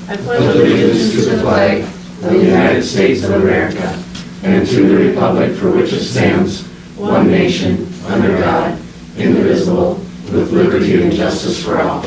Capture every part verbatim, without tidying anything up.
I pledge allegiance to the flag of the United States of America and to the republic for which it stands, one nation, under God, indivisible, with liberty and justice for all.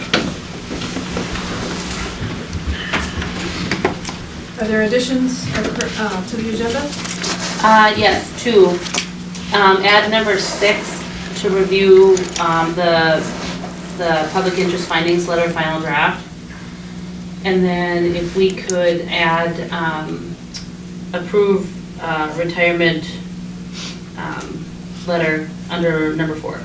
Are there additions uh, to the agenda? Uh, yes, two. Um, add number six to review um, the the public interest findings letter final draft. And then if we could add um, approve uh, retirement um, letter under number four.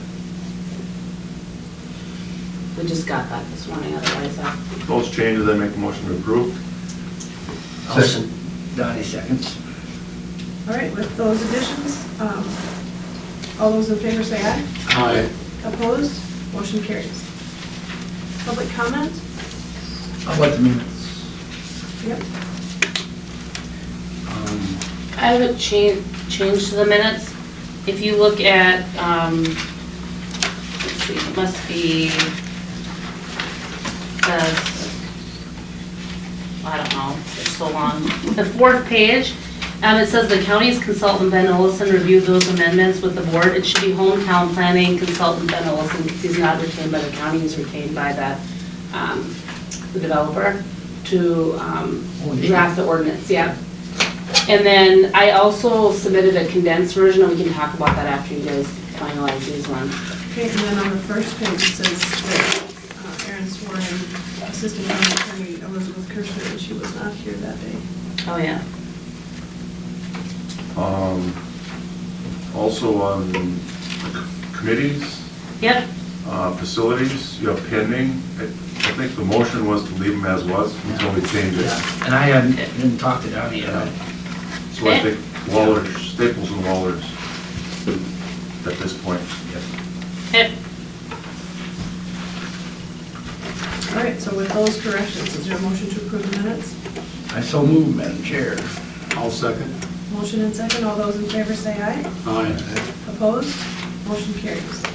We just got that this morning, otherwise I... Those changes, I make a motion to approve. Second. Donnie seconds. All right, with those additions, um, all those in favor say aye. Aye. Opposed? Motion carries. Public comment? How about the minutes? Yep. Um, I haven't changed changed the minutes. If you look at, um, let's see, it must be, uh, I don't know, it's so long. The fourth page, um, it says the county's consultant Ben Olson reviewed those amendments with the board. It should be hometown planning consultant Ben Olson because he's not retained by the county, he's retained by the, um, the developer to um, draft the ordinance, yeah. And then I also submitted a condensed version, and we can talk about that after you guys finalize these ones. Okay, and then on the first page it says that uh, Aaron swore in Assistant County Attorney Elizabeth Kirschner, and she was not here that day. Oh, yeah. Um, also on committees, Yep. uh, facilities, you have pending. I, I think the motion was to leave them as was until we change it. yeah, and I haven't, didn't talk to Donnie yet. So I think Waller's, Staples and Waller's at this point. Yep. All right, so with those corrections, is there a motion to approve the minutes? I so move, Madam Chair. I'll second. Motion and second, all those in favor say aye. Aye. Opposed? Motion carries.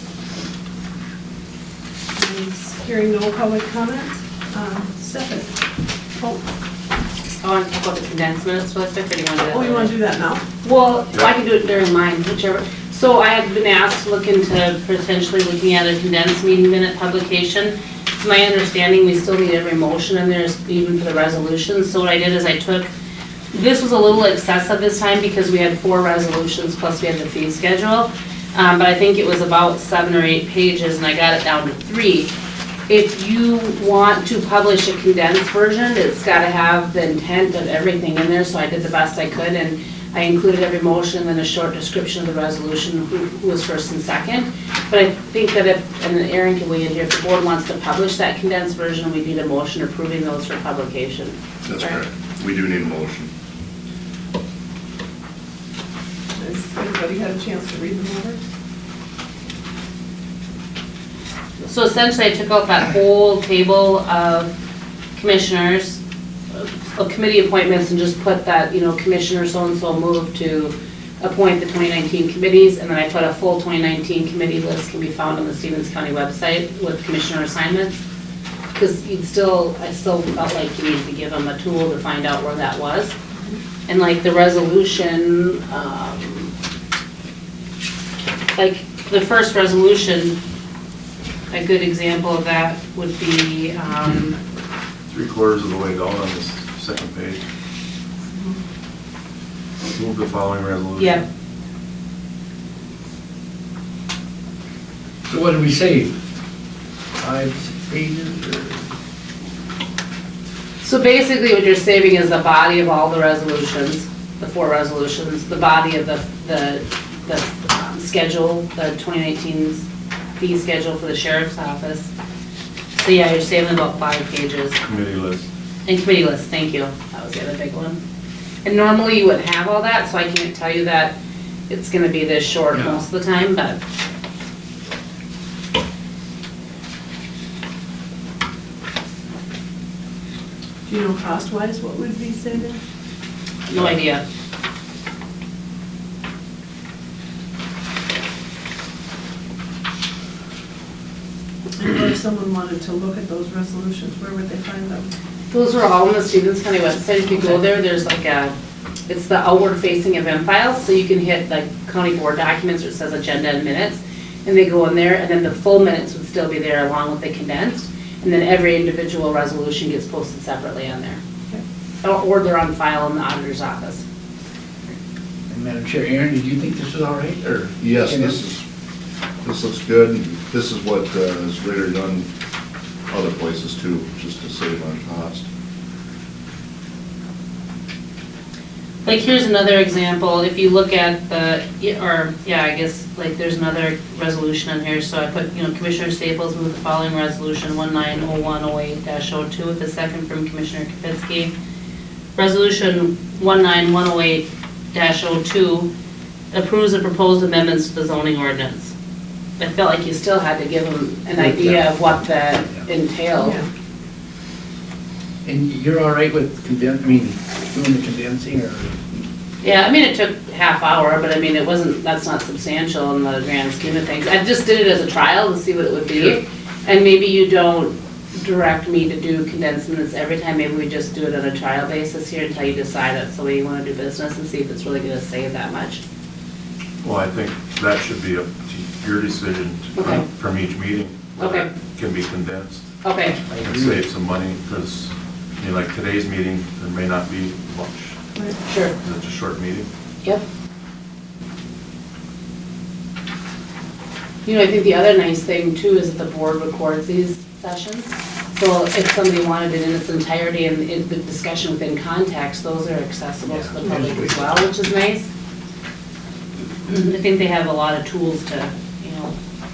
And hearing no public comment, um, Stefan. Oh, I want to talk about the condensed minutes real quick, or do you want to do that oh, you want to later? do that now? Well, I can do it during mine, whichever. So I had been asked to look into potentially looking at a condensed meeting minute publication. To my understanding, we still need every motion in there, even for the resolutions. So what I did is I took, this was a little excessive this time because we had four resolutions plus we had the fee schedule. Um, but I think it was about seven or eight pages and I got it down to three. If you want to publish a condensed version, it's got to have the intent of everything in there, so I did the best I could, and I included every motion and a short description of the resolution, who, who was first and second. But I think that if, and Aaron can weigh in here, if the board wants to publish that condensed version, we need a motion approving those for publication. That's Right. correct. We do need a motion. Has everybody had a chance to read them over? So essentially, I took out that whole table of commissioners, of committee appointments, and just put that, you know, Commissioner so-and-so moved to appoint the twenty nineteen committees, and then I put a full twenty nineteen committee list can be found on the Stevens County website with commissioner assignments. Because you'd still, I still felt like you needed to give them a tool to find out where that was. And like the resolution, um, like the first resolution, a good example of that would be, um, Three quarters of the way down on this second page. Move the following resolution. yeah, So what did we say? Five, six pages or? so basically what you're saving is the body of all the resolutions, the four resolutions, the body of the, the, the um, schedule, the twenty nineteen fee schedule for the sheriff's office. So yeah, you're saving about five pages. Committee list. And committee list, thank you. That was the other big one. And normally you wouldn't have all that, so I can't tell you that it's gonna be this short Yeah. most of the time, but. Do you know cost-wise what would be saving? No idea. And if someone wanted to look at those resolutions, where would they find them? Those are all on the Stevens County website. If you go there, there's like a, it's the outward facing event files, so you can hit like county board documents where it says agenda and minutes, and they go in there, and then the full minutes would still be there along with the condensed, and then every individual resolution gets posted separately on there. Or, or they're on file in the auditor's office. And Madam Chair, Aaron, did you think this was all right, or? Yes, this is, this looks good. This is what uh, is Ritter done other places too, just to save on cost. Like, here's another example, if you look at the, or, yeah, I guess, like, there's another resolution on here, so I put, you know, Commissioner Staples moved the following resolution, one nine oh one oh eight dash oh two, with a second from Commissioner Kapinski. Resolution one nine one oh eight dash oh two approves the proposed amendments to the zoning ordinance. I felt like you still had to give them an idea of what that entailed. Yeah. And you're all right with conden, I mean, doing the condensing, or? Yeah, I mean, it took half hour, but I mean, it wasn't, that's not substantial in the grand scheme of things. I just did it as a trial to see what it would be. Sure. And maybe you don't direct me to do condensed minutes every time, maybe we just do it on a trial basis here until you decide that's the way you want to do business and see if it's really going to save that much. Well, I think that should be up to your decision to- Okay. from each meeting. Okay. Can be condensed Okay, and save some money, because, you know, like today's meeting, there may not be much. sure, It's a short meeting. yep. You know, I think the other nice thing too is that the board records these sessions. So if somebody wanted it in its entirety and in the discussion within context, those are accessible to the public as well, which is nice. I think they have a lot of tools to, you know.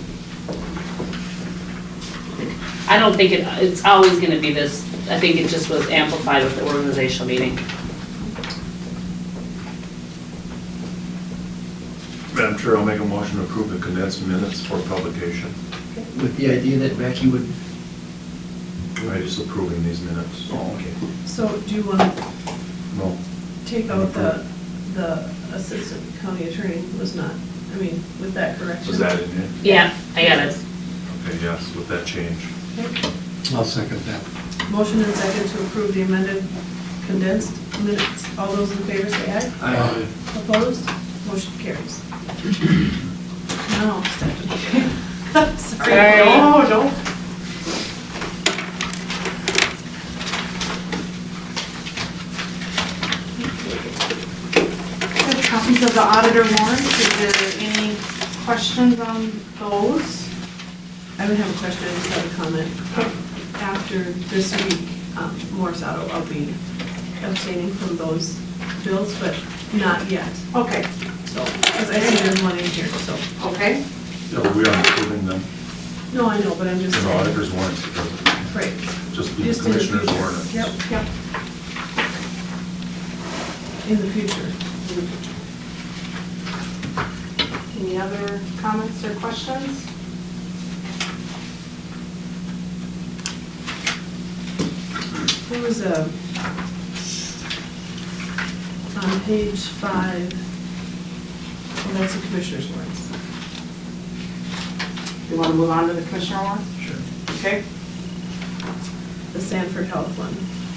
I don't think it, it's always gonna be this, I think it just was amplified with the organizational meeting. Madam Chair, I'll make a motion to approve the condensed minutes for publication. With the idea that Becky would, I'm just approving these minutes. oh, okay. So do you want to No. take out the, the assistant county attorney was not, I mean, with that correction? Was that in here? Yeah, I got it. Okay, yes, with that change. Okay. I'll second that. Motion and second to approve the amended condensed minutes. All those in favor say aye. Aye. Opposed? Motion carries. No, Stephanie. Sorry. Sorry. No, no. Have copies of the auditor warrants. Is there any questions on those? I would have a question, I just have a comment. After this week, um, Morris Auto, I'll be abstaining from those bills, but not yet. Okay, So, because I see there's one in here, so. okay. Yeah, but we aren't approving them. No, I know, but I'm just In the saying. auditor's warrants, it doesn't Right. just be the Just in the commissioner's future. warrants. Yep, Yep. in the future. Any other comments or questions? There was a, on page five, well, that's the commissioner's warrants. You want to move on to the commissioner warrants? Sure. Okay. The Sanford Health one.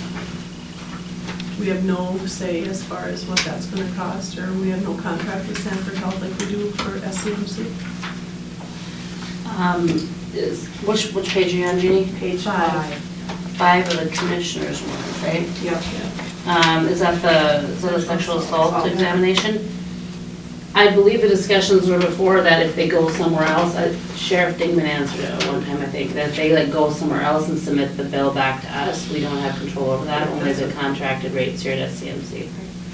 We have no say as far as what that's gonna cost, or we have no contract with Sanford Health like we do for S C M C. Um, is, which, which page are you on, Jeannie? Page Five. five. Five of the commissioners one, right? Yep. Um, is that the, is that a sexual assault examination? I believe the discussions were before that if they go somewhere else, uh, Sheriff Dingman answered it at one time, I think, that if they like go somewhere else and submit the bill back to us, we don't have control over that, only the contracted rates here at S C M C.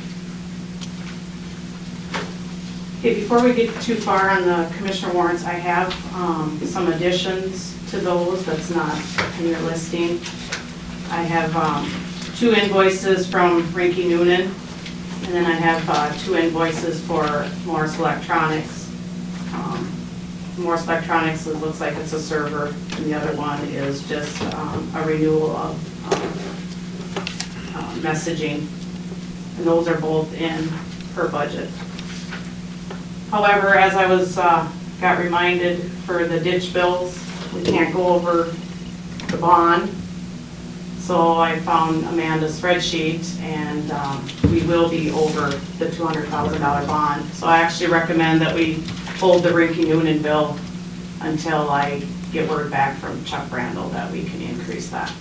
Okay, before we get too far on the commissioner warrants, I have um, some additions to those that's not in your listing. I have um, two invoices from Rinky Noonan, and then I have uh, two invoices for Morris Electronics. Um, Morris Electronics, it looks like it's a server, and the other one is just um, a renewal of um, uh, messaging. And those are both in per budget. However, as I was, uh, got reminded for the ditch bills, we can't go over the bond. So I found Amanda's spreadsheet, and um, we will be over the two hundred thousand dollar bond. So I actually recommend that we hold the Rinky Noonan bill until I get word back from Chuck Brandel that we can increase that.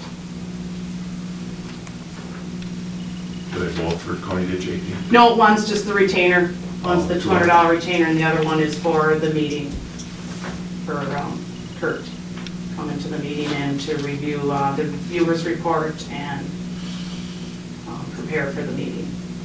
Do they both for County Ditch eighteen? No, one's just the retainer, one's the Oh, two hundred dollar retainer, and the other one is for the meeting, for um, Kurt, coming to the meeting and to review uh, the viewers report and um, prepare for the meeting.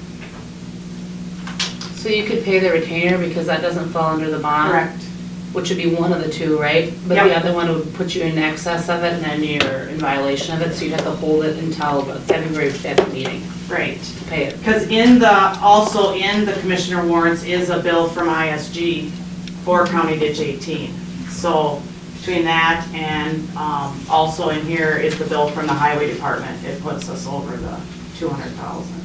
So you could pay the retainer because that doesn't fall under the bond? Correct. Which would be one of the two, right? But the Yep. other one would put you in excess of it and then you're in violation of it, so you'd have to hold it until the February fifth meeting Right. to pay it. Because in the, also in the commissioner warrants is a bill from I S G for County Ditch eighteen. So between that and um, also in here is the bill from the highway department. It puts us over the two hundred thousand.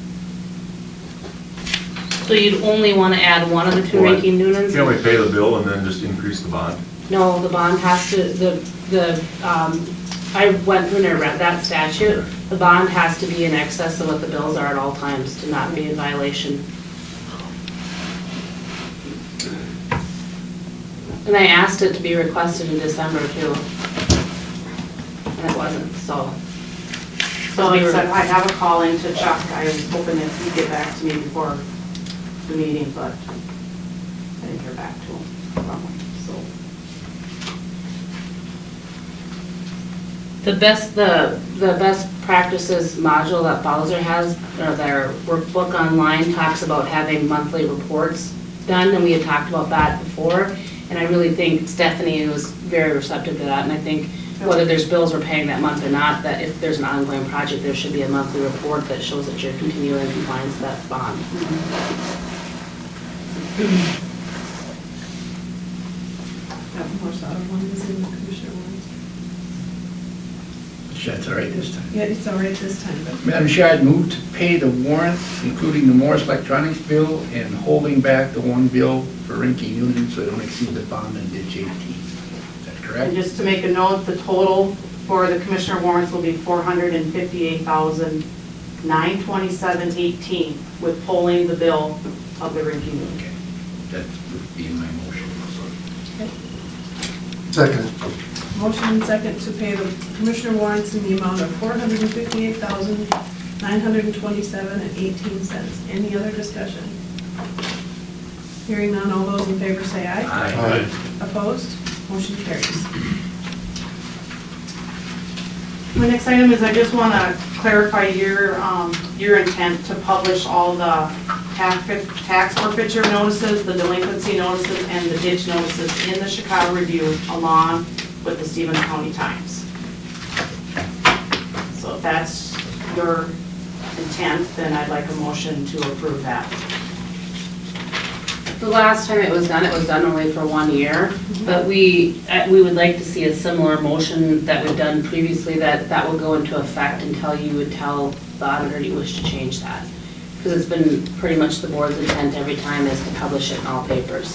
So you'd only want to add one of the two Well, Rinky Noonans? Can't we pay the bill and then just increase the bond? No, the bond has to, the, the, um, I went through and I read that statute. The bond has to be in excess of what the bills are at all times to not be in violation. And I asked it to be requested in December too. And it wasn't, so. So like I said, I have a call into Chuck. I was hoping that he'd get back to me before the meeting, but I didn't hear back to him from him, so. The best, the, the best practices module that Bowser has, or their workbook online, talks about having monthly reports done, and we had talked about that before. And I really think Stephanie was very receptive to that, and I think whether there's bills we're paying that month or not, that if there's an ongoing project, there should be a monthly report that shows that you're continuing compliance with that bond. That Morse Auto one is in the commissioner warrants. That's all right this time. Yeah, it's all right this time, but Madam Chair, I'd move to pay the warrants, including the Morris Electronics bill, and holding back the one bill for Rinky Noonan so they don't exceed the bond in ditch eighteen. Is that And correct? just to make a note, the total for the commissioner warrants will be four hundred and fifty-eight thousand, nine twenty-seven, eighteen, with pulling the bill of the Rinky Noonan. Okay, that would be my motion. Second. motion and second to pay the commissioner warrants in the amount of four hundred and fifty-eight thousand, nine hundred and twenty-seven and eighteen cents. Any other discussion? Hearing none, all those in favor say aye. Aye. Opposed? Motion carries. My next item is I just want to clarify your, um, your intent to publish all the tax tax forfeiture notices, the delinquency notices, and the ditch notices in the Chicago Review along with the Stevens County Times. So if that's your intent, then I'd like a motion to approve that. The last time it was done, it was done only for one year, but we, uh, we would like to see a similar motion that we've done previously, that that will go into effect until you would tell the auditor you wish to change that. Because it's been pretty much the board's intent every time is to publish it in all papers.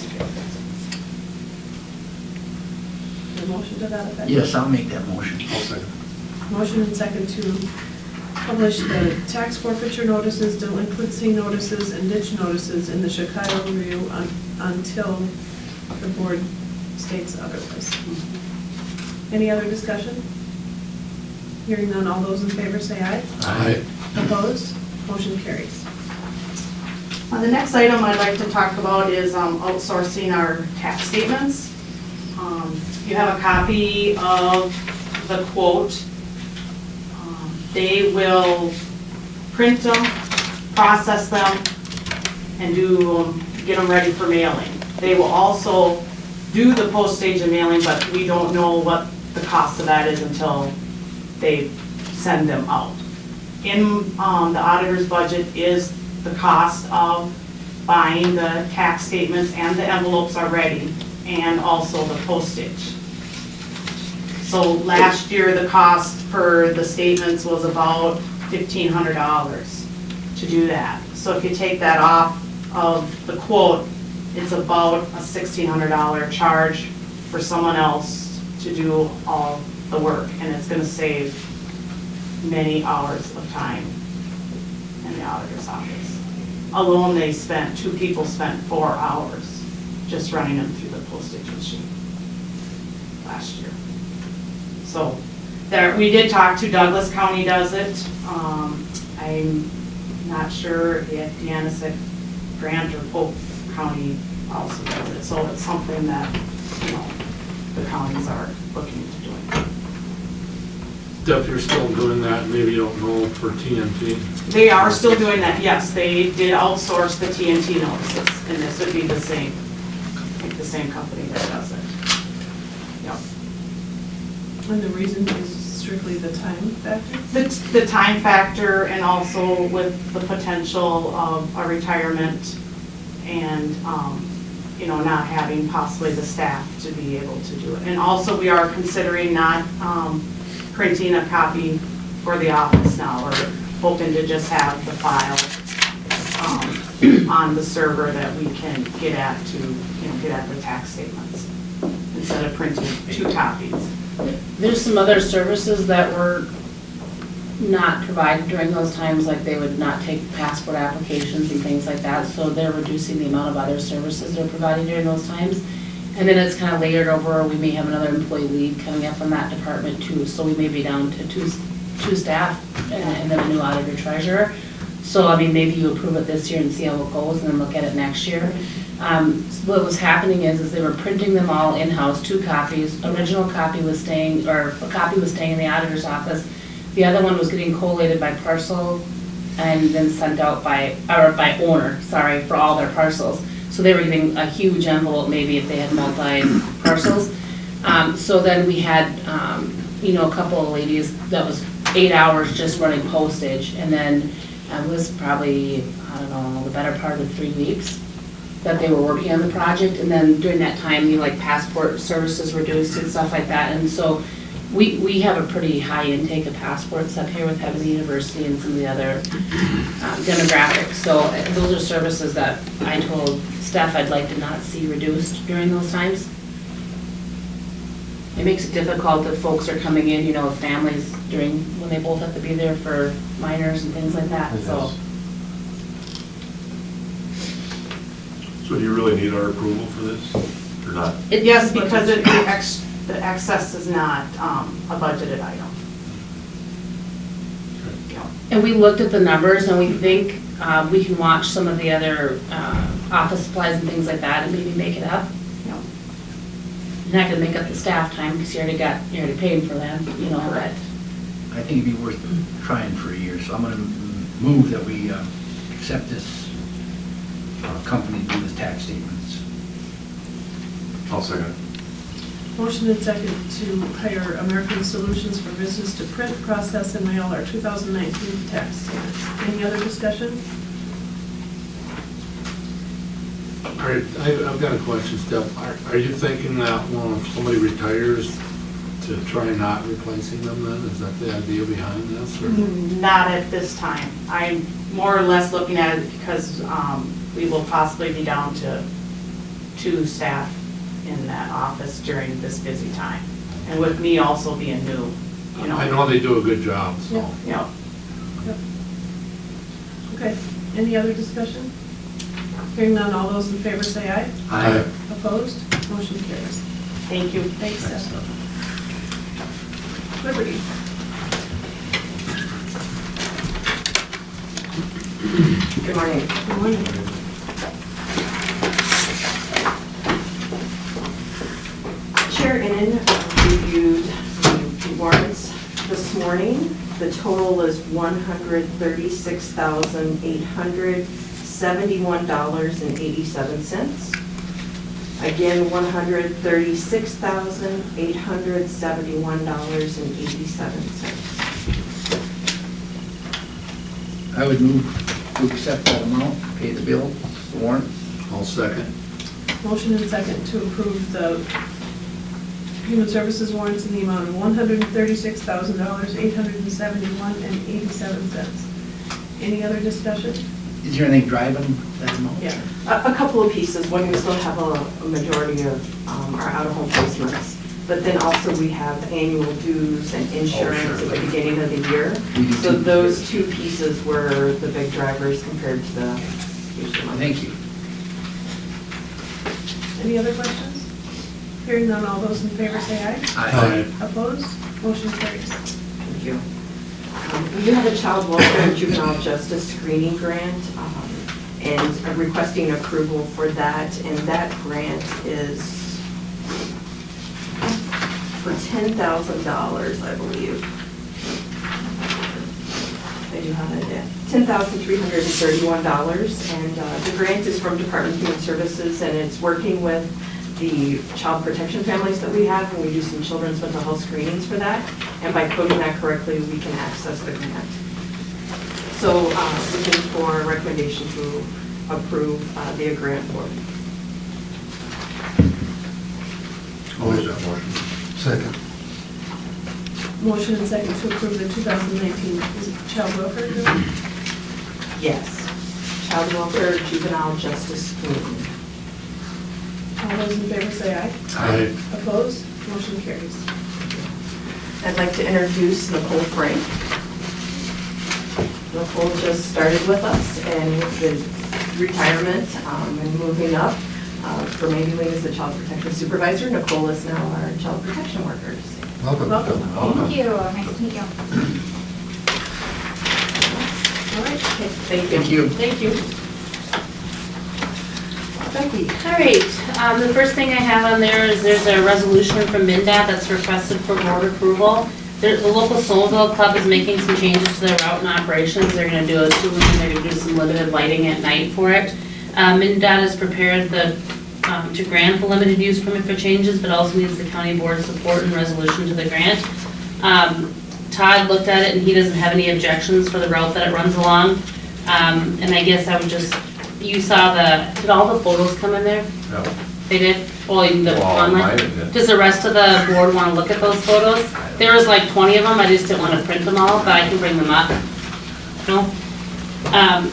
A motion to that effect? Yes, I'll make that motion. I'll second. Motion and second to publish the tax forfeiture notices, delinquency notices, and ditch notices in the Chicago Review un- until the board states otherwise. Any other discussion? Hearing none, all those in favor say aye. Aye. Opposed? Motion carries. Uh, The next item I'd like to talk about is um, outsourcing our tax statements. Um, You have a copy of the quote. Um, They will print them, process them, and do, um, get them ready for mailing. They will also do the postage and mailing, but we don't know what the cost of that is until they send them out. In um, the auditor's budget is the cost of buying the tax statements and the envelopes already, and also the postage. So last year, the cost for the statements was about fifteen hundred dollars to do that. So if you take that off of the quote, it's about a sixteen hundred dollar charge for someone else to do all the work, and it's gonna save many hours of time in the auditor's office. Alone, they spent, two people spent four hours just running them through the postage machine last year. So there, we did talk to Douglas County does it. Um, I'm not sure if Deanna said Grant or Polk County also does it. So it's something that, you know, the counties are looking into doing. If you're still doing that, maybe you don't know for T N T. They are still doing that, yes. They did outsource the T N T notices, and this would be the same, the same company that does it. Yep. And the reason is strictly the time factor? The, the time factor, and also with the potential of a retirement and, um, you know, not having possibly the staff to be able to do it. And also, we are considering not um, printing a copy for the office now. We're hoping to just have the file um, on the server that we can get at to, you know, get at the tax statements instead of printing two copies. There's some other services that were not provided during those times, like they would not take passport applications and things like that, so they're reducing the amount of other services they're providing during those times. And then it's kind of layered over, we may have another employee lead coming up from that department too, so we may be down to two, two staff and, and then a new auditor treasurer. So, I mean, maybe you approve it this year and see how it goes and then look at it next year. Um, what was happening is, is they were printing them all in-house, two copies. Original copy was staying, or a copy was staying in the auditor's office. The other one was getting collated by parcel and then sent out by, or by owner, sorry, for all their parcels. So they were getting a huge envelope maybe if they had multi-parcels. Um, so then we had, um, you know, a couple of ladies that was eight hours just running postage, and then it was probably, I don't know, the better part of three weeks that they were working on the project. And then during that time, you know, like passport services reduced and stuff like that. And so we, we have a pretty high intake of passports up here with having the university and some of the other um, demographics. So uh, those are services that I told Steph I'd like to not see reduced during those times. It makes it difficult if folks are coming in, you know, with families during, when they both have to be there for minors and things like that, so. So do you really need our approval for this, or not? It, yes, because it, the, ex, the excess is not um, a budgeted item. Yeah. And we looked at the numbers and we think uh, we can watch some of the other uh, office supplies and things like that and maybe make it up. Yeah. You're not gonna make up the staff time because you already got, you already paid for them, you know, but. I think it'd be worth trying for a year, so I'm gonna move that we uh, accept this uh, company to do the tax statements. I'll second. Motion and second to hire American Solutions for Business to print, process, and mail our two thousand nineteen tax statement. Any other discussion? All right, I- I've got a question, Steph. Are are you thinking that when somebody retires, to try not replacing them then? Is that the idea behind this? Or? Not at this time. I'm more or less looking at it because um, we will possibly be down to two staff in that office during this busy time. And with me also being new, you know. I know they do a good job, so. Yeah. Yeah. Yep. Okay, any other discussion? Hearing none, all those in favor say aye. Aye. Opposed? Motion carries. Thank you. Thanks, Steph. Liberty. Good morning. Good morning. Chair Innan reviewed the warrants this morning. The total is one hundred thirty-six thousand eight hundred seventy-one dollars and eighty-seven cents. Again, one hundred thirty-six thousand eight hundred seventy-one dollars and eighty-seven cents. I would move to accept that amount, pay the bill, the warrant. I'll second. Motion and second to approve the Human Services warrants in the amount of one hundred thirty-six thousand dollars, eight hundred seventy-one dollars and eighty-seven cents. Any other discussion? Is there anything driving that amount? Yeah. A, a couple of pieces. One, we still have a, a majority of um, our out-of-home placements but then also we have annual dues and insurance at the beginning of the year. We do So too. those two pieces were the big drivers compared to the usual month. Thank you. Any other questions? Hearing none, all those in favor say aye. Aye. Opposed? Motion carries. Thank you. Um, We do have a child welfare and juvenile justice screening grant, um, and I'm requesting approval for that, and that grant is for ten thousand dollars, I believe. I do have it, yeah, ten thousand three hundred thirty-one dollars, and uh, the grant is from Department of Human Services, and it's working with the child protection families that we have, and we do some children's mental health screenings for that, and by coding that correctly, we can access the grant. So, uh, looking for a recommendation to approve uh, the grant for. I'll make that motion. Second. Motion and second to approve the two thousand nineteen is it child welfare grant. Yes. Child welfare juvenile justice screening. All those in favor say aye. Aye. Opposed? Motion carries. I'd like to introduce Nicole Frank. Nicole just started with us and with retirement um, and moving up. Uh, For Maybelline as the child protection supervisor, Nicole is now our child protection worker. Welcome. Welcome. Thank you, nice to meet you. All right. Okay, Thank you. Thank you. Thank you. Becky. All right, um, the first thing I have on there is there's a resolution from MnDOT that's requested for board approval. There, the local Somerville Club is making some changes to their route and operations. They're gonna do a two lane, they're gonna do some limited lighting at night for it. Um, MnDOT has prepared the, um, to grant the limited use permit for changes, but also needs the county board support and resolution to the grant. Um, Todd looked at it and he doesn't have any objections for the route that it runs along. Um, and I guess I would just, you saw the, did all the photos come in there? Yeah. They did? Well, even the Well, online? mine did. Does the rest of the board want to look at those photos? There was like twenty of them, I just didn't want to print them all, but I can bring them up. No? Um,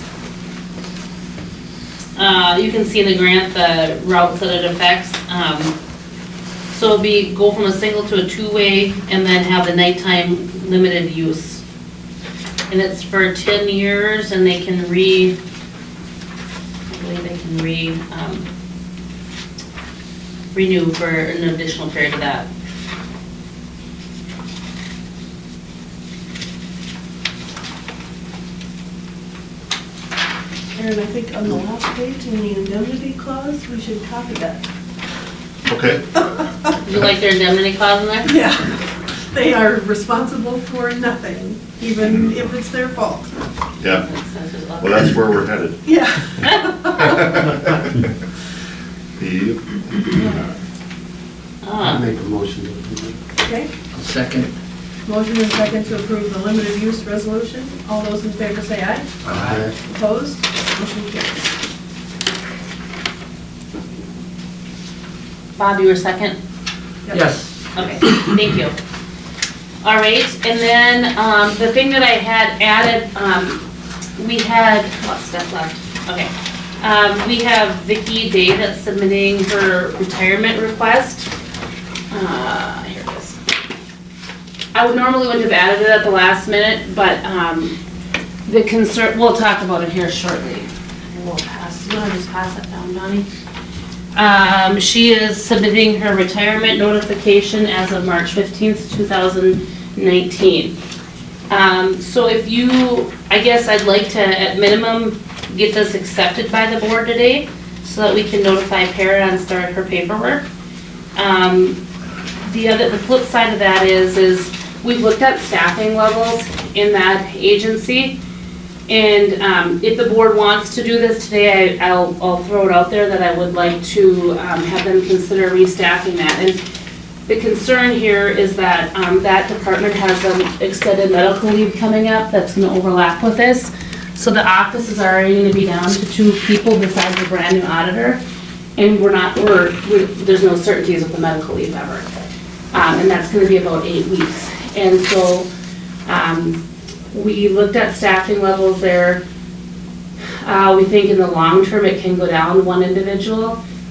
uh, you can see in the grant the routes that it affects. Um, so it'll be, go from a single to a two-way and then have the nighttime limited use. And it's for ten years and they can re, I believe they can re, um, renew for an additional period of that. Aaron, I think on the last page in the indemnity clause, we should copy that. Okay. Would you like their indemnity clause in there? Yeah. They are responsible for nothing, even if it's their fault. Yeah, well, that's where we're headed. Yeah. Yep. Ah, Make a motion to approve. Okay. Second. Motion and second to approve the limited use resolution. All those in favor say aye. Aye. Opposed? Motion carries. Bob, you were second? Yep. Yes. Okay, thank you. All right, and then, um, the thing that I had added, um, we had, what step left? Okay. Um, we have Vicki Day that's submitting her retirement request. Uh, here it is. I would normally wouldn't have added it at the last minute, but, um, the concern, we'll talk about it here shortly. And we'll pass, you wanna just pass that down, Donnie? Um, she is submitting her retirement notification as of March fifteenth, two thousand nineteen. Um, so if you, I guess I'd like to, at minimum, get this accepted by the board today, so that we can notify Para and start her paperwork. Um, the other, the flip side of that is, is we've looked at staffing levels in that agency. And um, if the board wants to do this today, I, I'll, I'll throw it out there that I would like to um, have them consider restaffing that. And the concern here is that um, that department has an extended medical leave coming up that's going to overlap with this. So the office is already going to be down to two people besides a brand new auditor. And we're not, we're, we're there's no certainties with the medical leave ever. Um, and that's going to be about eight weeks. And so, um, we looked at staffing levels there. Uh, we think in the long term it can go down one individual.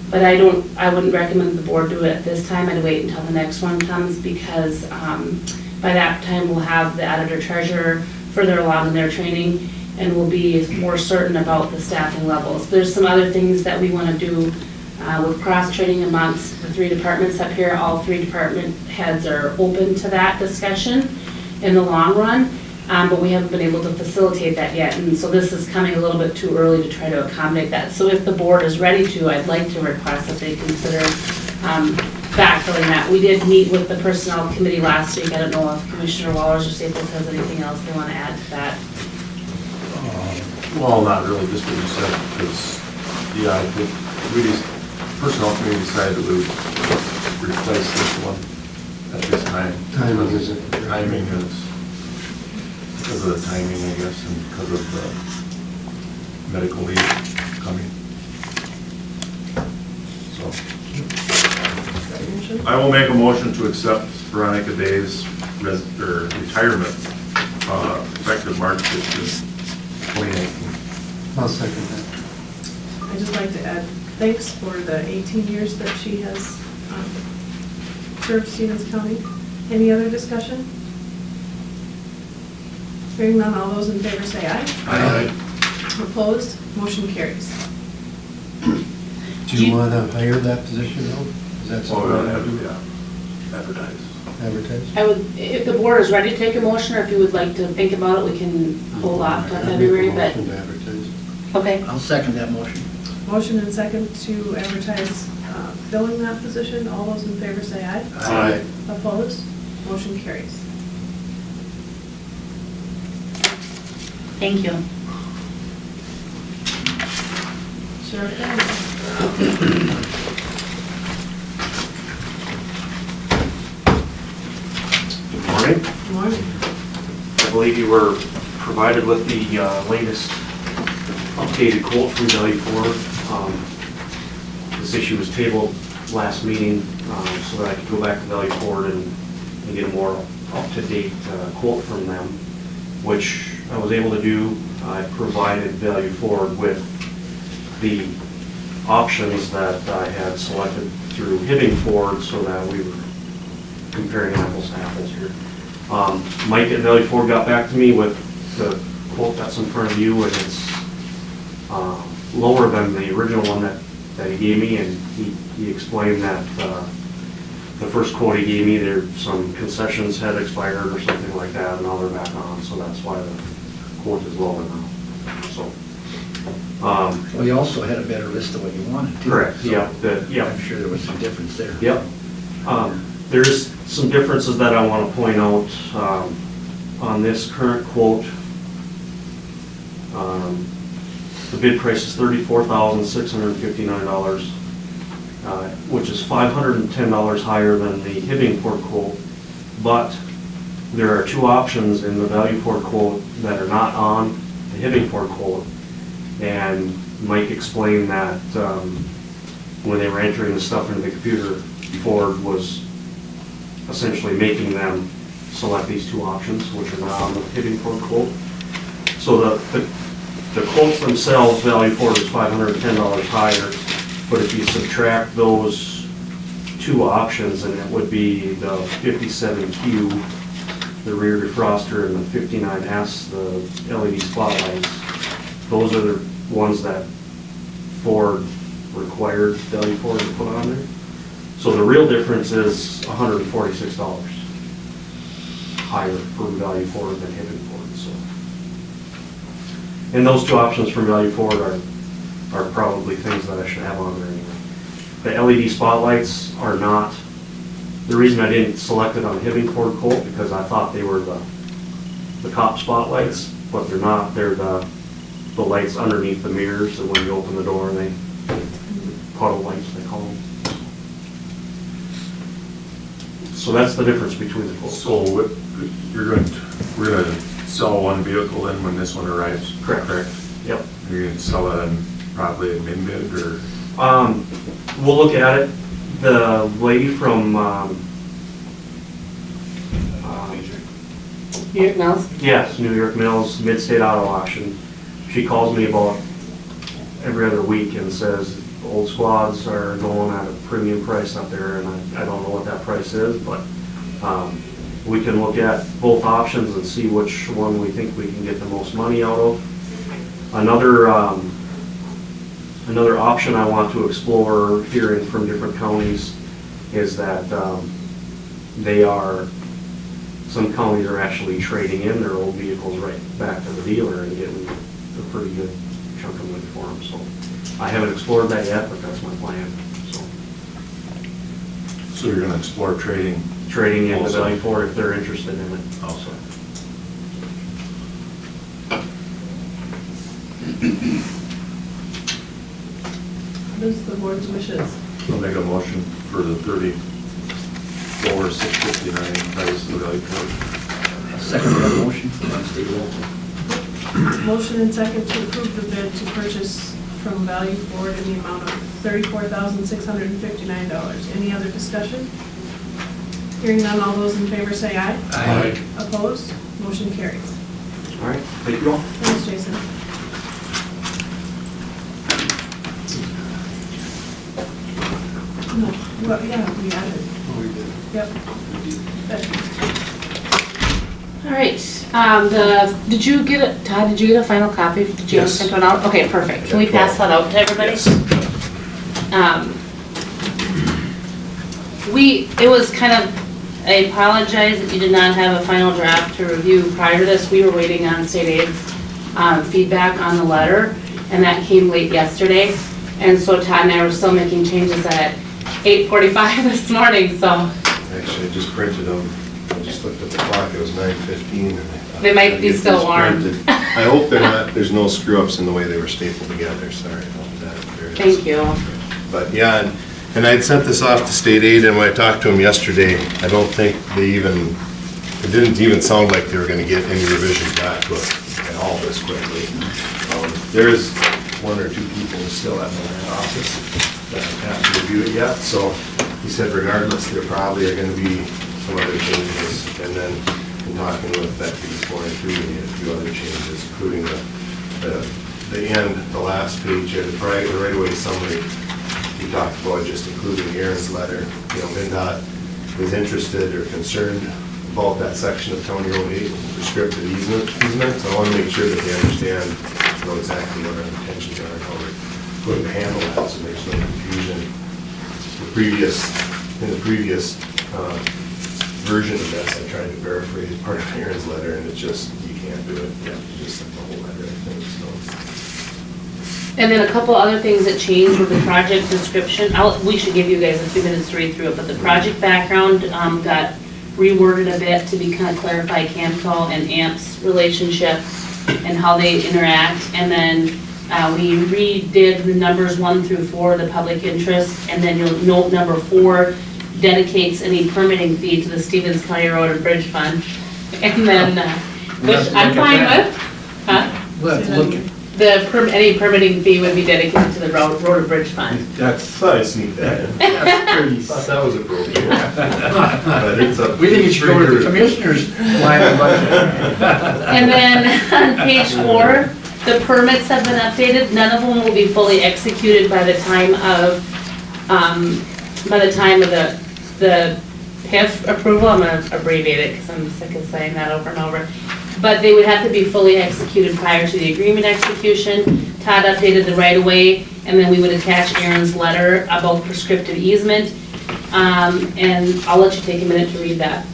But I don't, I wouldn't recommend the board do it at this time. I'd wait until the next one comes because um, by that time we'll have the auditor treasurer further along in their training and we'll be more certain about the staffing levels. There's some other things that we want to do uh, with cross-training amongst the three departments up here. All three department heads are open to that discussion in the long run. Um, but we haven't been able to facilitate that yet, and so this is coming a little bit too early to try to accommodate that. So if the board is ready to, I'd like to request that they consider um, backfilling that. We did meet with the personnel committee last week. I don't know if Commissioner Wallers or Staples has anything else they want to add to that. Well, not really, just what you said, because, yeah, I think we just, personnel committee decided that we would replace this one at this time. Timing isn't. Timing is, because of the timing, I guess, and because of the medical leave coming. So, I will make a motion to accept Veronica Day's res, or retirement, uh, effective March fifteenth, twenty nineteen. I'll second that. I'd just like to add thanks for the eighteen years that she has um, served Stevens County. Any other discussion? Hearing none, all those in favor say aye. Aye. Opposed? Motion carries. Do you want to hire that position though? Is that Oh, something? we'll have to, yeah, advertise. Advertise? I would, if the board is ready to take a motion, or if you would like to think about it, we can hold off till I'd make a February, but, motion to advertise. okay. I'll second that motion. Motion and second to advertise uh, filling that position. All those in favor say aye. Aye. Opposed? Motion carries. Thank you. Sheriff Daniels. Good morning. Good morning. I believe you were provided with the uh, latest updated quote from Valley Ford. Um, This issue was tabled last meeting um, so that I could go back to Valley Ford and and get a more up-to-date uh, quote from them, which I was able to do. I provided Valley Ford with the options that I had selected through Hibbing Ford so that we were comparing apples to apples here. Um, Mike at Valley Ford got back to me with the quote that's in front of you, and it's uh, lower than the original one that, that he gave me, and he, he explained that uh, the first quote he gave me, there some concessions had expired or something like that, and now they're back on, so that's why the quote is lower now. So, um, Well, you also had a better list of what you wanted, too. correct, So yeah, the, yeah. I'm sure there was some difference there. Yep. Um, There's some differences that I want to point out um, on this current quote. Um, The bid price is thirty-four thousand six hundred fifty-nine dollars, uh, which is five hundred ten dollars higher than the Hibbing Ford quote. But there are two options in the Valley Ford quote that are not on the Hibbing Ford quote. And Mike explained that um, when they were entering the stuff into the computer, Ford was essentially making them select these two options, which are not on the Hibbing Ford quote. So the, the, the quotes themselves, Valley Ford is five hundred ten dollars higher, but if you subtract those two options, and it would be the fifty-seven Q, the rear defroster, and the fifty-nine S, the L E D spotlights, those are the ones that Ford required Valley Ford to put on there. So the real difference is one hundred forty-six dollars higher for Valley Ford than Hibbing Ford. So, and those two options from Valley Ford are are probably things that I should have on there anyway. The L E D spotlights are not. The reason I didn't select it on Hibbing Ford quote because I thought they were the the cop spotlights, but they're not. They're the the lights underneath the mirrors, and when you open the door, and they puddle lights they call them. So that's the difference between the quotes. So what- you're going to, we're going to sell one vehicle then when this one arrives? Correct. Correct? Yep. You're going to sell it on probably a mid-bid or? Um, we'll look at it. The lady from, um, um, New York Mills? yes, New York Mills Mid-State Auto Auction, she calls me about every other week and says, old squads are going at a premium price up there, and I, I don't know what that price is, but, um, we can look at both options and see which one we think we can get the most money out of. Another, um, another option I want to explore, hearing from different counties, is that, um, they are, some counties are actually trading in their old vehicles right back to the dealer and getting a pretty good chunk of money for them, so. I haven't explored that yet, but that's my plan, so. So you're gonna explore trading? Trading in the Also. Valley Ford if they're interested in it. Also. What is the board's wishes? I'll make a motion for the thirty-four, six fifty-nine price of the Valley Ford. I'll second that motion on state local. Motion and second to approve the bid to purchase from Value Ford in the amount of thirty-four thousand six hundred fifty-nine dollars. Any other discussion? Hearing none, all those in favor say aye. Aye. Opposed? Motion carries. All right, thank you all. Thanks, Jason. No, well, yeah, we added. Oh, we did. Yep. That- All right, um, the, did you get it, Todd, did you get a final copy? Did you Yes. send one out? Okay, perfect. Can we pass that out to everybody? Yes. Um, we, it was kind of, I apologize that you did not have a final draft to review prior to this. We were waiting on state aid's, um, feedback on the letter, and that came late yesterday. And so Todd and I were still making changes at eight forty-five this morning, so. Actually, I just printed them. I just looked at the clock, it was nine fifteen. They might be still warm. I hope they're not, there's no screw ups in the way they were stapled together, sorry about that. There it is. Thank you. But yeah, and- and I had sent this off to state aid, and when I talked to them yesterday, I don't think they even, it didn't even sound like they were gonna get any revisions back to it at all this quickly. Um, There's one or two people who still have in their office that haven't reviewed it yet, so he said regardless, there probably are gonna be some other changes. And then in talking with Becky this morning too, we made a few other changes, including the, the, the end, the last page, here, the right, the right-of-way summary. We talked about just including Aaron's letter. You know, MnDOT is interested or concerned about that section of County Road eight, prescriptive easement, easement, so I want to make sure that they understand, you know, exactly what our intentions are and how we're going to handle that, so there's no confusion. The previous, in the previous uh, version of this, I tried to paraphrase part of Aaron's letter, and it's just, you can't do it. You have to just send the whole letter, I think, so. And then a couple other things that changed with the project description. I'll, we should give you guys a few minutes to read through it, but the project background um, got reworded a bit to be kind of clarify Camco and A M P's relationship and how they interact. And then uh, we redid the numbers one through four, the public interest, and then you'll note number four dedicates any permitting fee to the Stevens County Road and Bridge Fund. And then, uh, which I'm fine with. Huh? We'll have to look at, The, perm- any permitting fee would be dedicated to the road, road and bridge fund. that's, Thought I'd sneak that in. that's pretty, Thought that was appropriate. But it's a. we think it should go to the commissioner's line of budget. And then on page four, the permits have been updated. None of them will be fully executed by the time of, um, by the time of the, the P I F approval. I'm gonna abbreviate it because I'm sick of saying that over and over. But they would have to be fully executed prior to the agreement execution. Todd updated the right-of-way, and then we would attach Aaron's letter about prescriptive easement. Um, and I'll let you take a minute to read that.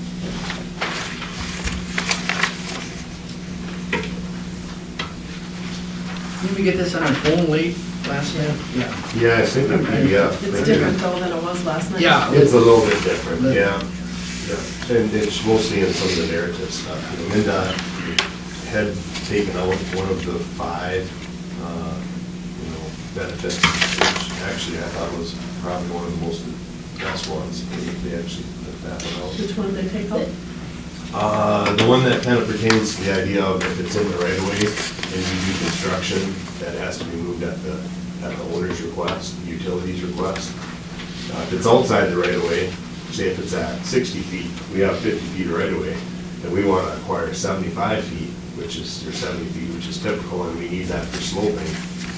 Did we get this on our phone late last night? Yeah. Yeah, I think the P D F. It's different though than it was last night. Yeah. It's a little bit different, yeah. Yeah. And it's mostly in some of the narrative stuff. You know, MnDOT had taken out one of the five, uh, you know, benefits, which actually I thought was probably one of the most best ones. They they actually put that one out. Which one did they take out? Uh, the one that kind of pertains to the idea of if it's in the right of way and you do construction, that has to be moved at the, at the owner's request, the utilities request. Uh, if it's outside the right of way, say if it's at sixty feet, we have fifty feet of right of way, and we want to acquire seventy-five feet, which is, or seventy feet, which is typical, and we need that for sloping.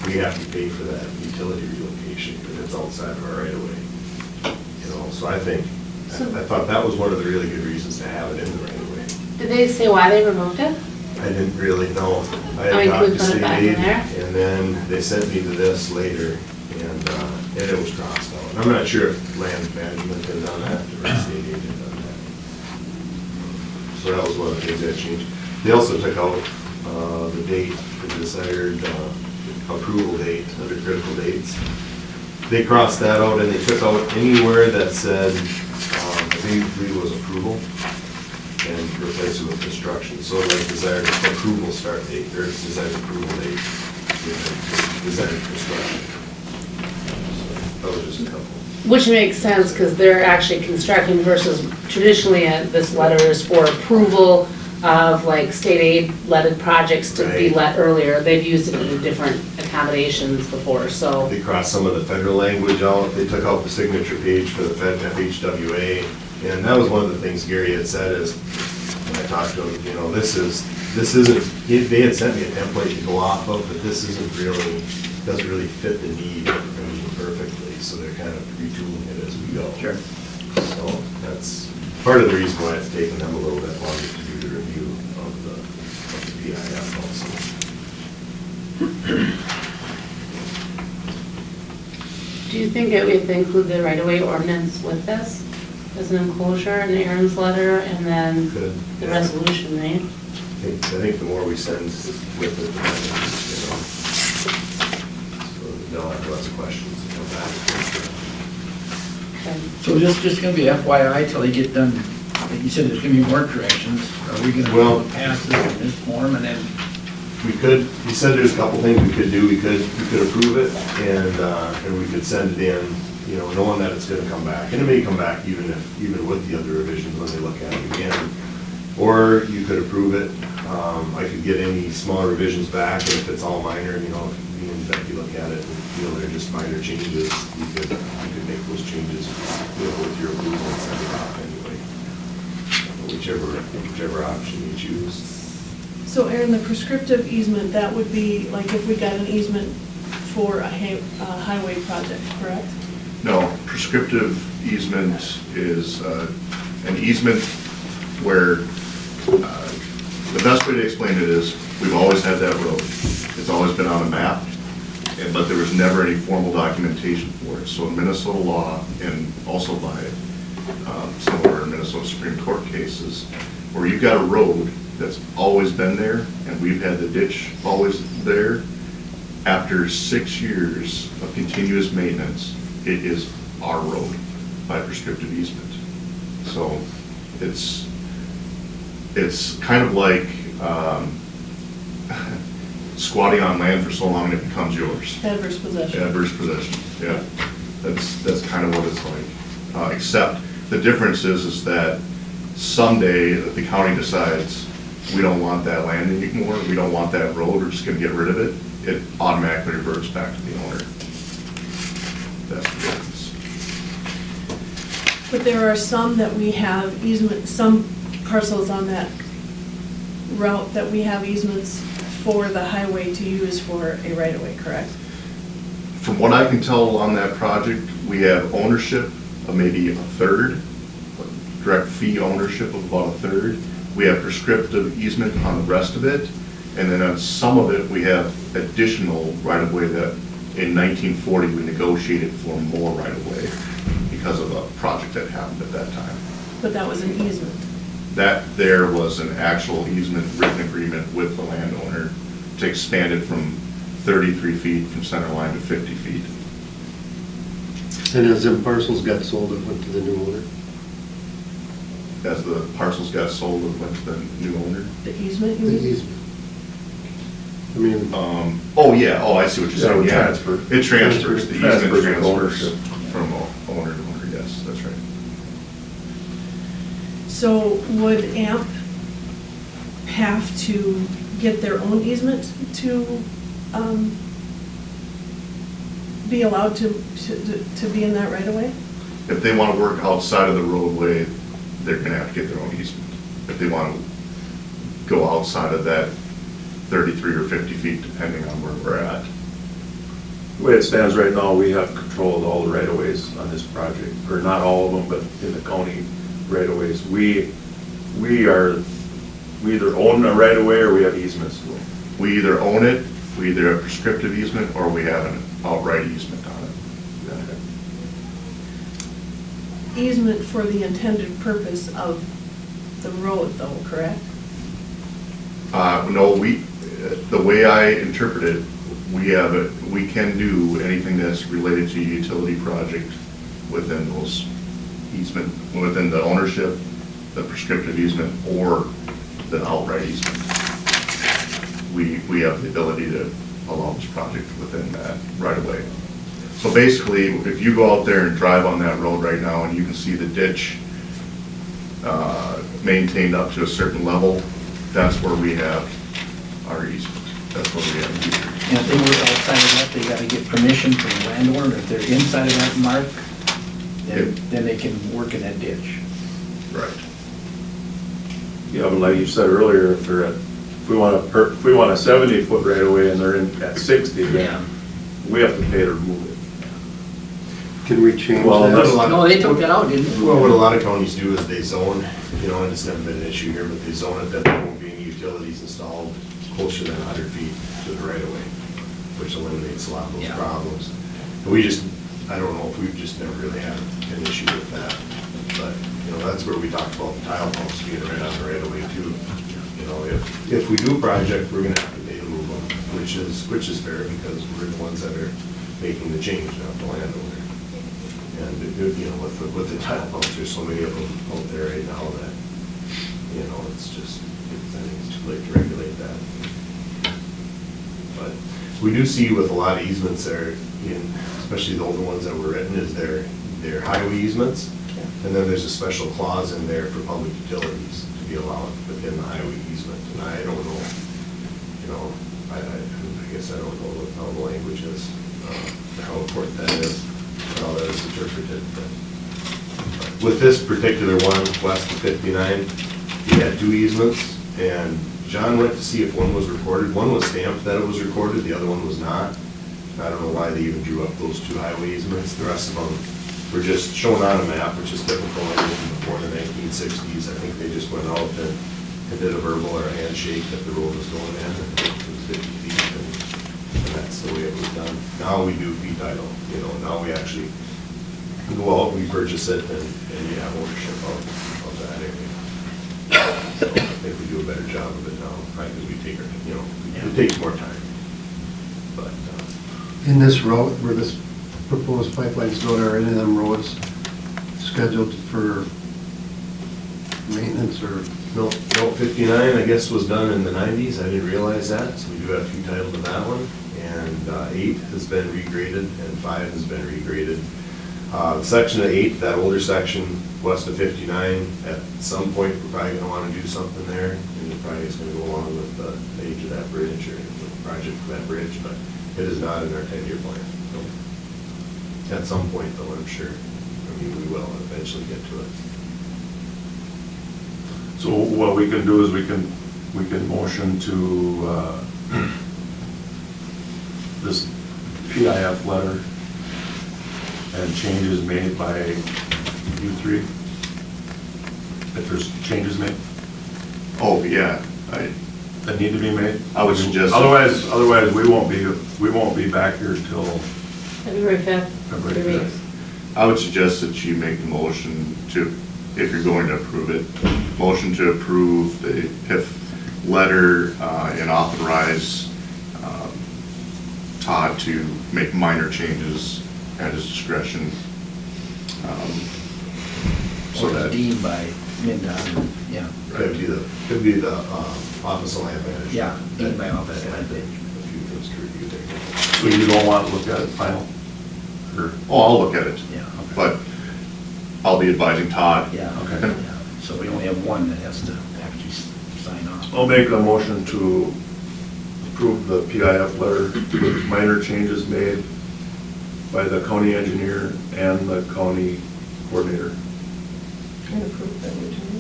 we have to pay for that utility relocation because it's outside of our right of way. You know, so I think, I thought that was one of the really good reasons to have it in the right of way. Did they say why they removed it? I didn't really know. I I had mean, talked can we to put it state back in aid, there? and then they sent me to this later, and, uh, and it was crossed out. And I'm not sure if land management had done that, or state aid had done that. So that was one of the things that changed. They also took out, uh, the date, the desired, uh, approval date, under critical dates. They crossed that out, and they took out anywhere that said, um, I think it was approval, and replace it with construction. So like desired approval start date, or desired approval date, and then desired construction. So that was just a couple. Which makes sense, because they're actually constructing versus traditionally, uh, this letter is for approval of like state aid letted projects to be Right. let earlier. They've used it in different accommodations before, so. They crossed some of the federal language out, they took out the signature page for the Fed F H W A, and that was one of the things Gary had said is, when I talked to him, you know, this is, this isn't, he- they had sent me a template to go off of, but this isn't really, doesn't really fit the need I mean, perfectly, so they're kind of retooling it as we go. Sure. So that's part of the reason why it's taken them a little bit longer to do the review of the, of the P I F also. Do you think it would include the right-of-way ordinance with this? As an enclosure and Aaron's letter and then Good. the resolution, right? I think, I think the more we send with it, the better, you know. So they'll have lots of questions to come back. Okay. So this just gonna be F Y I till they get done, you said there's gonna be more corrections, are we gonna Well- pass this in this form and then? We could, he said there's a couple things we could do, we could, we could approve it, and, uh, and we could send it in, you know, knowing that it's gonna come back, and it may come back even if, even with the other revisions when they look at it again. Or you could approve it, um, I could get any small revisions back, and if it's all minor, you know, if me and Becky look at it and feel they're just minor changes, you could, you could make those changes, you know, with your approval and send it off anyway. Whichever, whichever option you choose. So Aaron, the prescriptive easement, that would be like if we got an easement for a hi- a highway project, correct? No, prescriptive easement is uh, an easement where, uh, the best way to explain it is, we've always had that road. It's always been on a map, and- but there was never any formal documentation for it. So in Minnesota law, and also by um, some of our Minnesota Supreme Court cases, where you've got a road that's always been there, and we've had the ditch always there, after six years of continuous maintenance, it is our road by prescriptive easement. So it's, it's kind of like um, squatting on land for so long it becomes yours. Adverse possession. Adverse possession, yeah. That's, that's kind of what it's like. Uh, Except the difference is, is that someday if the county decides we don't want that land anymore, we don't want that road, we're just gonna get rid of it, it automatically reverts back to the owner. That's the difference. But there are some that we have easement, some parcels on that route that we have easements for the highway to use for a right-of-way, correct? From what I can tell on that project, we have ownership of maybe a third, direct fee ownership of about a third. We have prescriptive easement on the rest of it, and then on some of it, we have additional right-of-way that in nineteen forty, we negotiated for more right-of-way because of a project that happened at that time. But that was an easement. That there was an actual easement written agreement with the landowner to expand it from thirty-three feet from center line to fifty feet. And as them parcels got sold, it went to the new owner? As the parcels got sold, it went to the new owner. The easement, you The mean? easement. I mean, Um, oh, yeah, oh, I see what you're Yeah, saying, yeah. transfer. It transfers, the easement Transfers of transfers ownership. from o- owner to owner, yes, that's right. So would A M P have to get their own easement to um, be allowed to, to, to be in that right-of-way? If they want to work outside of the roadway, they're gonna have to get their own easement. If they want to go outside of that thirty-three or fifty feet, depending on where we're at, The way it stands right now, we have control of all the right-of-ways on this project, or not all of them, but in the county right-of-ways. We, we are, we either own a right-of-way or we have easements to them. We either own it, we either have prescriptive easement, or we have an outright easement on it. Easement for the intended purpose of the road though, correct? Uh, no, we, the way I interpret it, we have a, we can do anything that's related to a utility project within those easement, within the ownership, the prescriptive easement, or the outright easement. We, we have the ability to allow this project within that right of way. So basically, if you go out there and drive on that road right now and you can see the ditch uh, maintained up to a certain level, that's where we have our easement. That's where we have easement. And if they work outside of that, they gotta get permission from the landowner. If they're inside of that mark, then, Yep. then they can work in that ditch. Right. Yeah, but like you said earlier, if they're at, if we want a, per- if we want a seventy foot right away and they're in at sixty, then we have to pay to remove it. Can we change Well, that? that's- No, they took that out, didn't they? Well, what a lot of counties do is they zone, you know, and it's never been an issue here, but they zone it that there won't be any utilities installed closer than one hundred feet to the right of way, which eliminates a lot of those Yeah. problems. And we just, I don't know if we've just never really had an issue with that. But, you know, that's where we talked about the tile pumps being right on the right of way too. You know, if, if we do a project, we're gonna have to pay to move them, which is, which is fair because we're the ones that are making the change, not the landowner. And, it- you know, with the, with the tile pumps, there's so many of them out there right now that, you know, it's just, it's, I think it's too late to regulate that. But we do see with a lot of easements there, in, especially the older ones that were written, is their, their highway easements. And then there's a special clause in there for public utilities to be allowed within the highway easement. And I don't know, you know, I, I, I guess I don't know what, how the language is, uh, how important that is, how that is interpreted. But with this particular one, west of fifty-nine, he had two easements, and John went to see if one was recorded. One was stamped that it was recorded, the other one was not. I don't know why they even drew up those two highway easements. The rest of them were just shown on a map, which is typical even before the nineteen sixties. I think they just went out and, and did a verbal or a handshake that the road was going in, and it was fifty feet, and, and that's the way it was done. Now we do fee title, you know, now we actually go out, we purchase it, and, and you have ownership of, of that area. So I think we do a better job of it now, right, because we take, our you know, it takes more time. But, uh, In this road, where this proposed pipelines go, are any of them roads scheduled for maintenance or? No, no, fifty-nine, I guess, was done in the nineties, I didn't realize that, so we do have a few title to that one. And uh, eight has been regraded, and five has been regraded. Uh, the section of eight, that older section west of fifty-nine, at some point, we're probably gonna wanna do something there, and it probably is gonna go along with the age of that bridge, or the project for that bridge, but it is not in our ten-year plan. So, at some point, though, I'm sure, I mean, we will eventually get to it. So what we can do is we can, we can motion to, uh, this P I F letter and changes made by you three? If there's changes made? Oh, yeah, I, That need to be made? I would suggest- Otherwise, otherwise, we won't be, we won't be back here till February fifth. February Three weeks. fifth. I would suggest that you make the motion to, if you're going to approve it, motion to approve the P I F letter uh, and authorize um, Todd to make minor changes at his discretion. um, So Or that, deemed by MinDOT, yeah. Could be the, could be the um, Office of Land Management. Yeah, deemed by Office of That Land had Management. A few things to review there. So you don't want to look at it final? Or, oh, I'll look at it, Yeah, okay. but I'll be advising Todd. Yeah, Okay. yeah. So we only have one that has to actually s- sign off. I'll make a motion to approve the P I F letter with minor changes made by the county engineer and the county coordinator. And approve that, would you?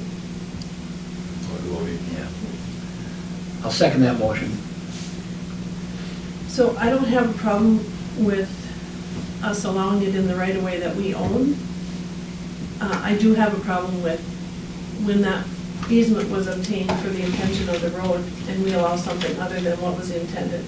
Yeah. I'll second that motion. So I don't have a problem with us allowing it in the right of way that we own. Uh, I do have a problem with when that easement was obtained for the intention of the road and we allow something other than what was intended.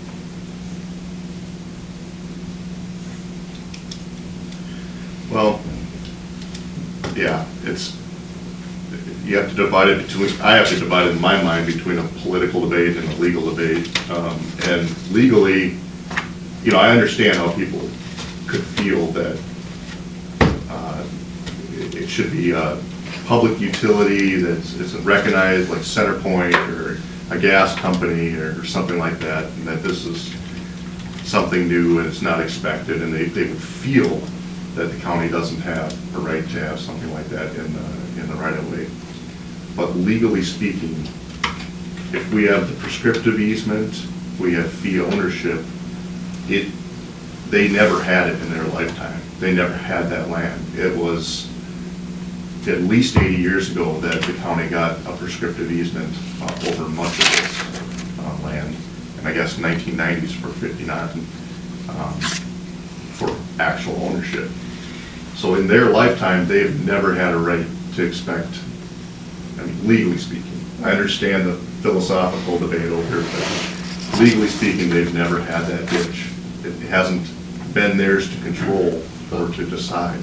Well, yeah, it's, you have to divide it between, I have to divide it in my mind between a political debate and a legal debate. Um, And legally, you know, I understand how people could feel that uh, it it should be a public utility that's isn't recognized, like CenterPoint or a gas company or something like that, and that this is something new and it's not expected, and they, they would feel that the county doesn't have a right to have something like that in the, in the right of way. But legally speaking, if we have the prescriptive easement, we have fee ownership, it, they never had it in their lifetime. They never had that land. It was at least eighty years ago that the county got a prescriptive easement uh, over much of this uh, land. And I guess nineteen nineties for fifty-nine um, for actual ownership. So in their lifetime, they've never had a right to expect, I mean, legally speaking. I understand the philosophical debate over it, but legally speaking, they've never had that ditch. It hasn't been theirs to control or to decide.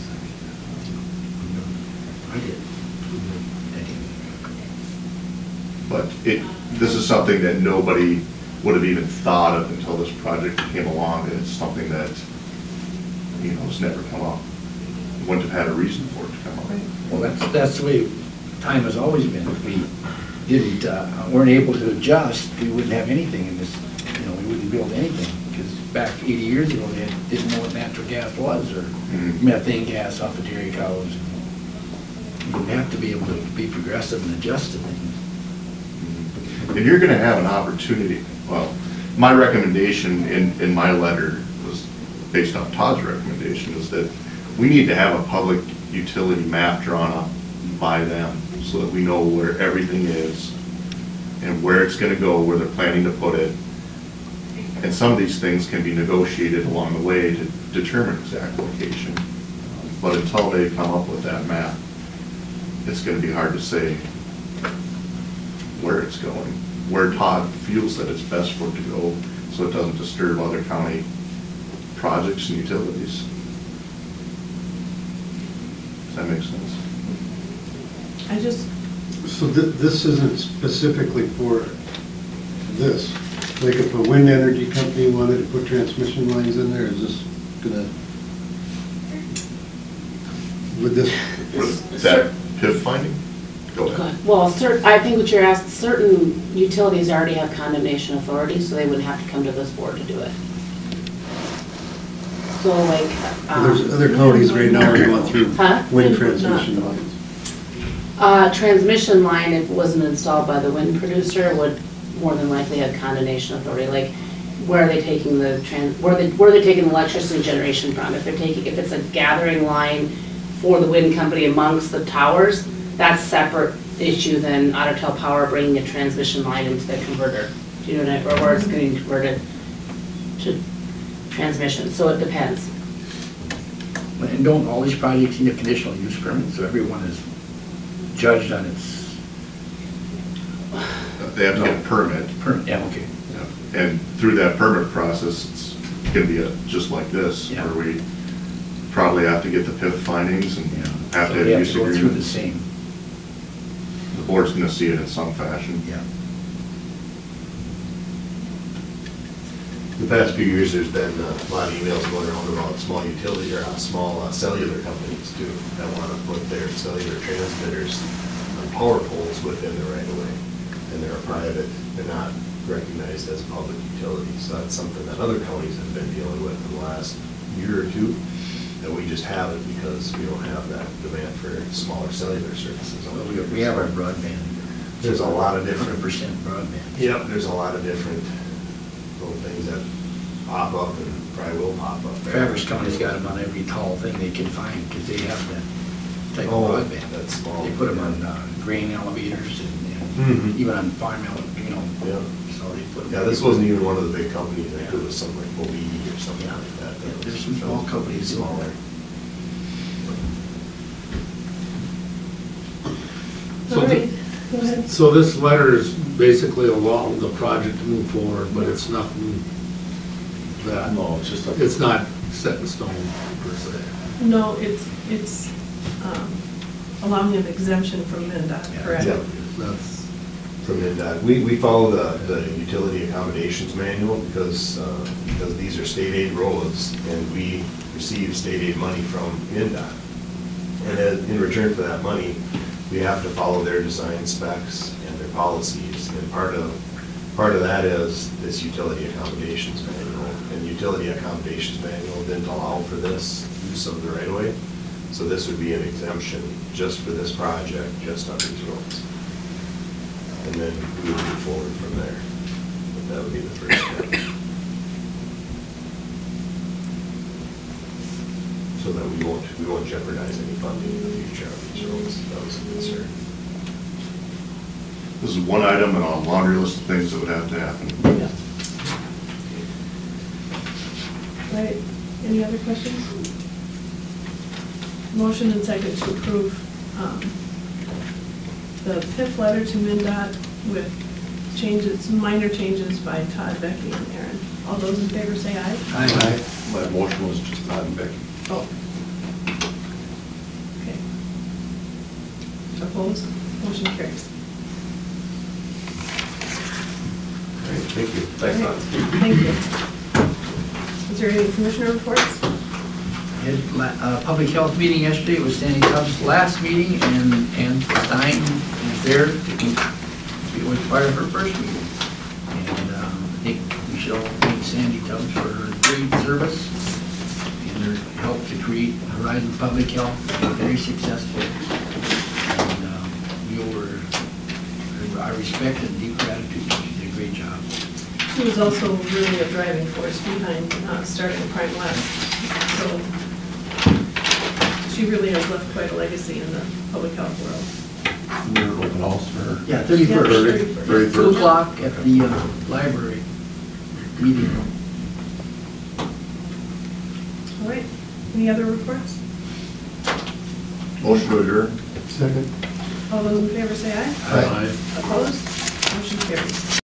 But it, this is something that nobody would have even thought of until this project came along. It's something that, you know, has never come up. Wouldn't have had a reason for it to come up. Well, that's, that's the way time has always been. If we didn't, uh, weren't able to adjust, we wouldn't have anything in this, you know, we wouldn't build anything. Because back eighty years ago, they didn't know what natural gas was, or Mm-hmm. methane gas off of dairy cows. You have to be able to be progressive and adjust to things. And you're gonna have an opportunity, well, my recommendation in, in my letter was based on Todd's recommendation, is that we need to have a public utility map drawn up by them so that we know where everything is and where it's gonna go, where they're planning to put it. And some of these things can be negotiated along the way to determine exact location. But until they come up with that map, it's gonna be hard to say where it's going, where Todd feels that it's best for it to go, so it doesn't disturb other county projects and utilities. Does that make sense? I just, So thi- this isn't specifically for this? Like if a wind energy company wanted to put transmission lines in there, is this gonna, would this? Is that P I V finding? Go Go ahead. ahead. Well, cer I think what you're asking, certain utilities already have condemnation authority, so they wouldn't have to come to this board to do it. So like, There's um, other counties right now that are going through Huh? wind Wind would not. transmission lines. uh, transmission line, if it wasn't installed by the wind producer, would more than likely have condemnation authority. Like, where are they taking the trans, where are they, where are they taking the electricity generation from? If they're taking, if it's a gathering line for the wind company amongst the towers, that's separate issue than Otter Tail Power bringing a transmission line into the converter. Do you know what I, or where it's getting converted to transmission, so it depends. And don't all these projects need a conditional use permit, so everyone is judged on its They have to get a permit, permit? Yeah, okay. and through that permit process, it's gonna be a, just like this, Yeah. where we probably have to get the P I V findings and Yeah. have So to have they have use to go through the agreements. same, The board's gonna see it in some fashion. yeah. The past few years, there's been uh, a lot of emails going around about small utility, or uh, small uh, cellular companies too, that want to put their cellular transmitters on power poles within the right of way. And they're private, they're not recognized as a public utility. So that's something that other counties have been dealing with in the last year or two, that we just haven't because we don't have that demand for smaller cellular services. Well, we- We have our broadband. There's a lot of one hundred different percent broadband. Yep, there's a lot of different little things that pop up and probably will pop up. Traverse County's got them on every tall thing they can find, because they have that type of Oh, broadband. that's small. They put them on uh, grain elevators and and Mhm. even on Farm Mill, you know. Yeah. So they put. Yeah, this wasn't even one of the big companies, I think it was something like O E or something like that. that was- There's some small companies in Smaller. there. So All the- right, go ahead. So this letter is basically along the project to move forward, but it's nothing that, No, it's just a. it's not set in stone per se. No, it's, it's um, allowing an exemption from MinDOT, correct? Yeah. That's, From MinDOT. We, we follow the, the utility accommodations manual because, uh, because these are state aid roads and we receive state aid money from MinDOT. And as- in return for that money, we have to follow their design specs and their policies. And part of, part of that is this utility accommodations manual. And utility accommodations manual didn't allow for this use of the right of way. So this would be an exemption just for this project, just on these roads. And then we would move forward from there. But that would be the first step. So that we won't, we won't jeopardize any funding in the future on these roads. That was a concern. This is one item in a laundry list of things that would have to happen. Yeah. Right, any other questions? Motion and second to approve um, the P I F letter to MinDOT with changes, minor changes by Todd, Becky, and Aaron. All those in favor say aye. Aye. My motion was just Todd and Becky. Oh. Okay. Opposed? Motion carries. All right, thank you. Thanks, All Todd. right, Thank you. Is there any commissioner reports? We had a uh, public health meeting yesterday. It was Sandy Tubbs' last meeting, and Ann Stein is there to be was part of her first meeting. And um, I think we should all thank Sandy Tubbs for her great service and her help to create Horizon Public Health, very successful. And um, we owe her our respect and deep gratitude. She did a great job. She was also really a driving force behind uh, starting Prime West. So she really has left quite a legacy in the public health world. We're open house for her. Yeah, thirty-first. Yeah, thirty-first. Two o'clock at the uh, library meeting room. All right, any other reports? Motion to adjourn. Second. All those in favor say aye. Aye. Opposed? Motion carries.